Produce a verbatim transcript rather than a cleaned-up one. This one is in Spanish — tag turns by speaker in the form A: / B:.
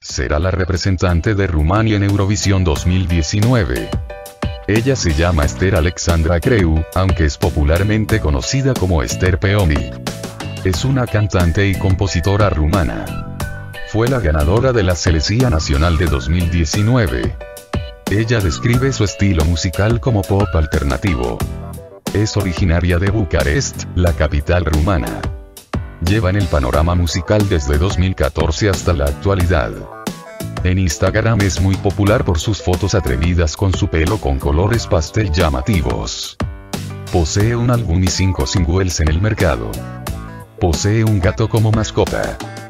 A: será la representante de Rumania en Eurovisión dos mil diecinueve. Ella se llama Esther Alexandra Creu, aunque es popularmente conocida como Esther Peoni. Es una cantante y compositora rumana. Fue la ganadora de la Selecía Nacional de dos mil diecinueve. Ella describe su estilo musical como pop alternativo. Es originaria de Bucarest, la capital rumana. Lleva en el panorama musical desde dos mil catorce hasta la actualidad. En Instagram es muy popular por sus fotos atrevidas con su pelo con colores pastel llamativos. Posee un álbum y cinco singles en el mercado. Posee un gato como mascota.